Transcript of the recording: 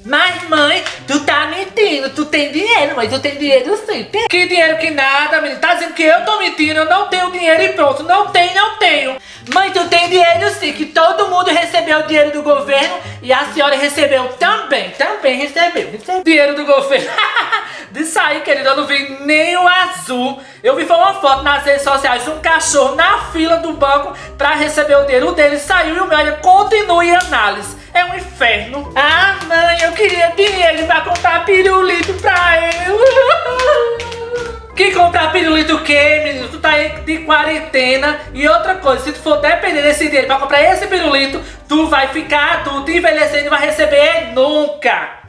Mas mãe, tu tá mentindo, tu tem dinheiro, mãe, tu tem dinheiro sim. Que dinheiro que nada, menino, tá dizendo que eu tô mentindo, eu não tenho dinheiro e pronto, não tenho. Mãe, tu tem dinheiro sim, que todo mundo recebeu o dinheiro do governo e a senhora recebeu também recebeu. Dinheiro do governo. Disso aí, querido, eu não vi nem o azul. Eu vi foi uma foto nas redes sociais de um cachorro na fila do banco pra receber o dinheiro. O dele saiu e o meu ainda continua em análise. É um inferno. Ah, mãe, eu queria dinheiro pra comprar pirulito pra ele. Que comprar pirulito o quê, menino? Tu tá aí de quarentena. E outra coisa, se tu for depender desse dinheiro pra comprar esse pirulito, tu vai ficar adulto, envelhecendo e não vai receber nunca.